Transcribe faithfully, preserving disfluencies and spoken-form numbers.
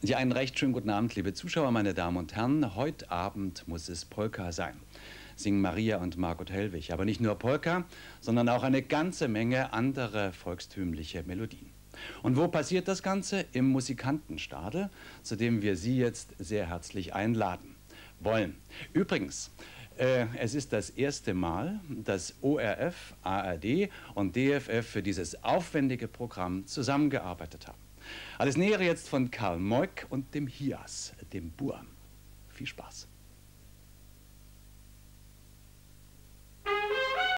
Ja, einen recht schönen guten Abend, liebe Zuschauer, meine Damen und Herren. Heute Abend muss es Polka sein. Singen Maria und Margot Hellwig. Aber nicht nur Polka, sondern auch eine ganze Menge andere volkstümliche Melodien. Und wo passiert das Ganze? Im Musikantenstadel, zu dem wir Sie jetzt sehr herzlich einladen wollen. Übrigens, äh, es ist das erste Mal, dass O R F, A R D und D F F für dieses aufwendige Programm zusammengearbeitet haben. Alles Nähere jetzt von Karl Moik und dem Hias, dem Bur. Viel Spaß.